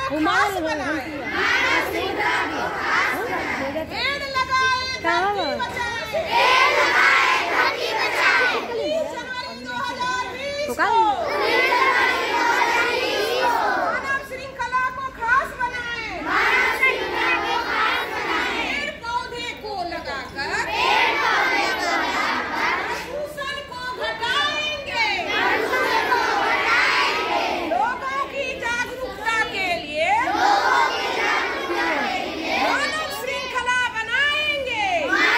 को खास बनाएं, पेड़ लगाए, धरती बचाएं, 20 जनवरी 2020 को मानव श्रृंखला को खास बनाएं, पेड़ पौधे को लगाकर प्रदूषण को घटाएंगे, लोगों की जागरूकता के लिए मानव श्रृंखला बनाएंगे।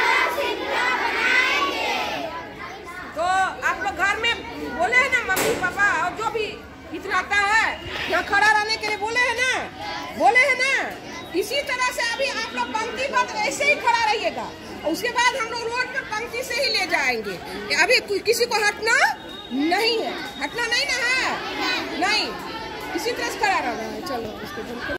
तो आप लोग घर में बोले हैं ना, मम्मी पापा और जो भी इतराता है यहाँ खड़ा रहने के लिए बोले हैं ना, इसी तरह से अभी आप लोग पंक्ति पर ऐसे ही खड़ा रहिएगा और उसके बाद हम लोग रोड पर पंक्ति से ही ले जाएंगे। अभी किसी को हटना नहीं है, हटना नहीं ना है, नहीं, इसी तरह से खड़ा रहना है। चलो इसको